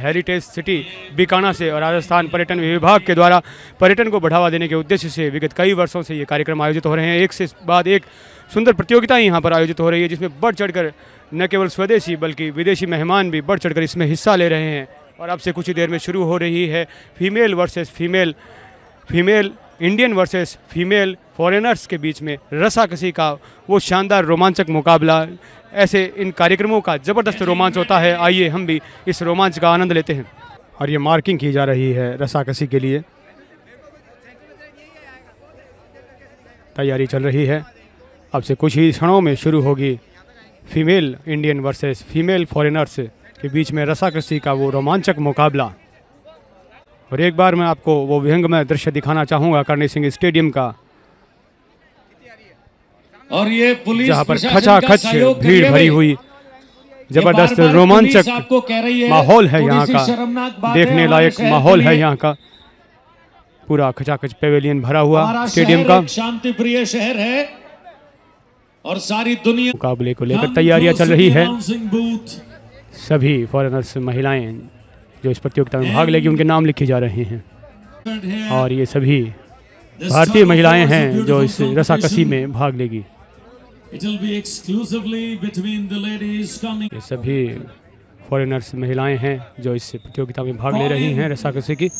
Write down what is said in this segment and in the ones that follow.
Heritage city Bikana से और राजस्थान पर्यटन विभाग के द्वारा पर्यटन को बढ़ावा देने के उद्देश्य से विगत कई वर्षों से ये कार्यक्रम आयोजित हो रहे हैं। एक से बाद एक सुंदर प्रतियोगिताएं यहाँ पर आयोजित हो रही है, जिसमें बढ़ चढ़कर न केवल स्वदेशी बल्कि विदेशी मेहमान भी बढ़ चढ़कर इसमें हिस्सा ले रहे हैं। और अब से कुछ ही देर में शुरू हो रही है female versus female Indian versus female foreigners के बीच में रस्साकसी का वो शानदार रोमांचक मुकाबला। ऐसे इन कार्यक्रमों का ज़बरदस्त रोमांच होता है, आइए हम भी इस रोमांच का आनंद लेते हैं। और ये मार्किंग की जा रही है रस्साकसी के लिए, तैयारी चल रही है। अब से कुछ ही क्षणों में शुरू होगी female Indian versus female foreigners के बीच में रस्साकसी का वो रोमांचक मुकाबला। और एक बार मैं आपको वो विहंगमय दृश्य दिखाना चाहूँगा करणी सिंह स्टेडियम का, और ये पुलिस जहाँ पर खचाखच भीड़ भरी हुई जबरदस्त रोमांचक माहौल है यहाँ का, देखने लायक माहौल है यहाँ का। पूरा खचाखच पेवेलियन भरा हुआ स्टेडियम का। शांति प्रिय शहर है और सारी दुनिया मुकाबले को लेकर तैयारियां चल रही है। सभी फॉरेनर्स महिलाएं जो इस प्रतियोगिता में भाग लेगी उनके नाम लिखे जा रहे हैं, और ये सभी भारतीय महिलाएं हैं जो इस रस्साकसी में भाग लेगी। ये सभी फॉरेनर्स महिलाएं हैं जो इस प्रतियोगिता में भाग ले रही हैं रस्साकसी की,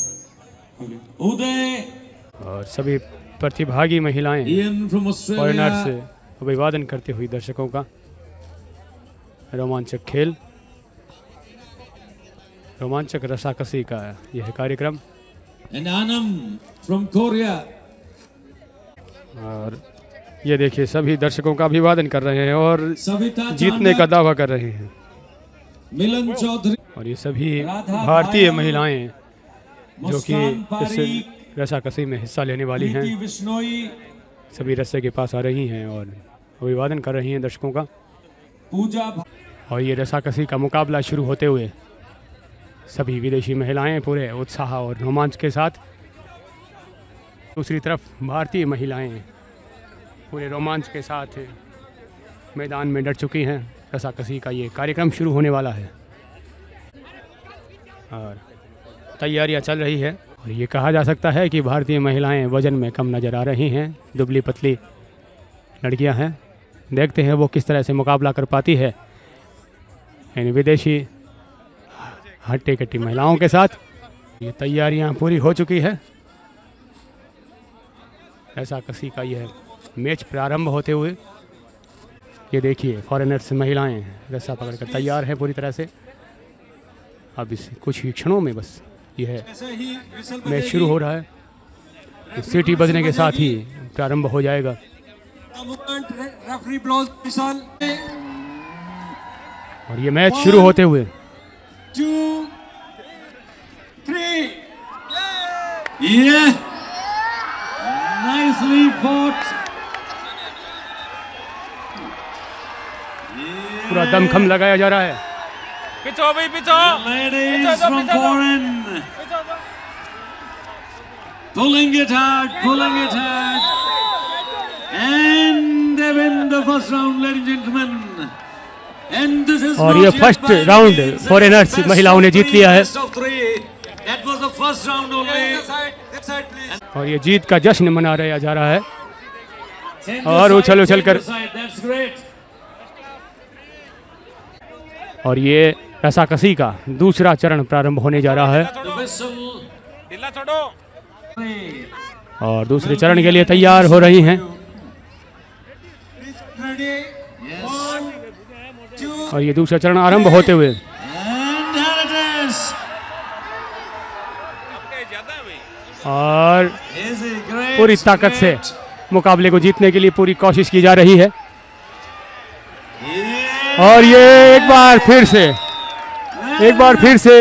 और सभी प्रतिभागी महिलाएं फॉरेनर्स अभिवादन करते हुए दर्शकों का। रोमांचक खेल, रोमांचक रस्साकसी का यह कार्यक्रम। और ये देखिए सभी दर्शकों का अभिवादन कर रहे हैं और जीतने का दावा कर रहे हैं। मिलन चौधरी और ये सभी भारतीय महिलाएं जो कि इस रस्साकसी में हिस्सा लेने वाली हैं, सभी रस्से के पास आ रही हैं और अभिवादन कर रही हैं दर्शकों का। और ये रस्साकसी का मुकाबला शुरू होते हुए सभी विदेशी महिलाएं पूरे उत्साह और रोमांच के साथ, दूसरी तरफ भारतीय महिलाएं पूरे रोमांच के साथ मैदान में डट चुकी हैं। रस्साकसी का ये कार्यक्रम शुरू होने वाला है और तैयारियां चल रही है। और ये कहा जा सकता है कि भारतीय महिलाएं वजन में कम नज़र आ रही हैं, दुबली पतली लड़कियां हैं। देखते हैं वो किस तरह से मुकाबला कर पाती है इन विदेशी हट्टी कट्टी महिलाओं के साथ। ये तैयारियां पूरी हो चुकी है। रस्साकसी का यह मैच प्रारंभ होते हुए ये देखिए फॉरेनर्स महिलाएं रस्सा पकड़कर तैयार हैं पूरी तरह से। अब इस कुछ ही क्षणों में बस यह मैच शुरू हो रहा है। सीटी बजने के साथ ही प्रारंभ हो जाएगा। और ये मैच शुरू होते हुए 2, 3, yeah, nicely fought. पूरा दमखम लगाया जा रहा है। पीछो भाई पीछो। Ladies from foreign, pulling it hard, and they win the first round, ladies and gentlemen. And this is और ये फर्स्ट राउंड फॉरेनर्स महिलाओं ने जीत लिया है। That was the first round only. और ये जीत का जश्न मना रहा जा रहा है और उछल कर। और ये रस्साकसी का दूसरा चरण प्रारंभ होने जा रहा है और दूसरे चरण के लिए तैयार हो रही हैं। और ये दूसरा चरण आरंभ होते हुए और पूरी ताकत से मुकाबले को जीतने के लिए पूरी कोशिश की जा रही है। और ये एक बार फिर से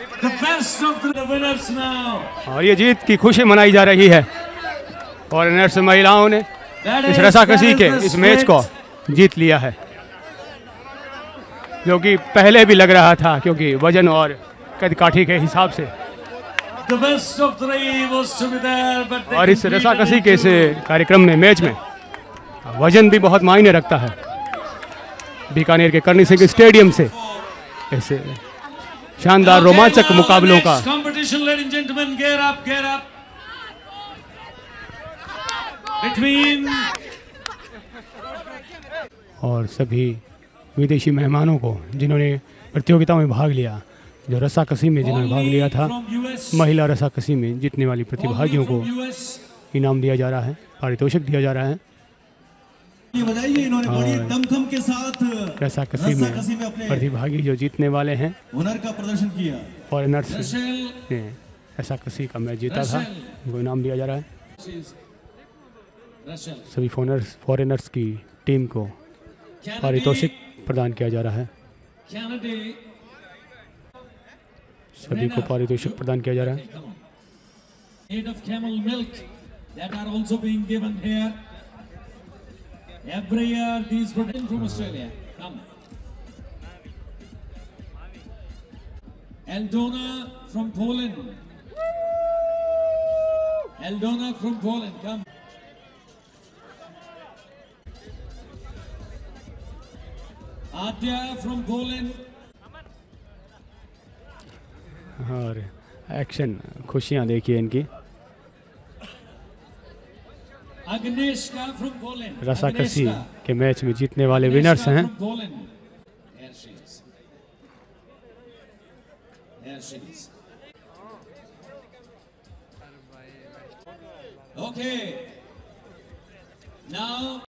और ये जीत की खुशी मनाई जा रही है। फॉरेनर्स महिलाओं ने इस रस्साकसी के इस मैच को जीत लिया है, जो कि पहले भी लग रहा था क्योंकि वजन और कद काठी के हिसाब से। और इस रस्साकसी के इस कार्यक्रम में मैच में वजन भी बहुत मायने रखता है। बीकानेर के करणी सिंह स्टेडियम से इस शानदार रोमांचक मुकाबलों का। Competition, ladies and gentlemen, gear up, gear up. Between और सभी विदेशी मेहमानों को जिन्होंने प्रतियोगिता में भाग लिया, जो रस्साकसी में जिन्होंने भाग लिया था, from US, महिला रस्साकसी में जीतने वाली प्रतिभागियों को from US. इनाम दिया जा रहा है, पारितोषिक दिया जा रहा है। ये बताइए इन्होंने बड़ी दमखम के साथ रस्साकसी में अपने प्रतिभागी जो जीतने वाले हैं, हुनर का प्रदर्शन किया। फॉरेनर्स Russell, ने रस्साकसी का मैच जीता था, उनको इनाम दिया जा रहा है। Russell, सभी फॉरेनर्स की टीम को पारितोषिक प्रदान किया जा रहा है। Kennedy, सभी को पारितोषिक प्रदान किया जा रहा है। come on. Aid of camel milk that are also being given here. Every year these protein from Australia. Come. Eldona from Poland. Eldona from Poland. Come. Adya from Poland. और एक्शन, खुशियाँ देखिए इनकी। Agnieszka from Poland. रस्साकसी Agnieszka. के match में जीतने वाले winners हैं। From Poland. There she is. There she is. Okay. Now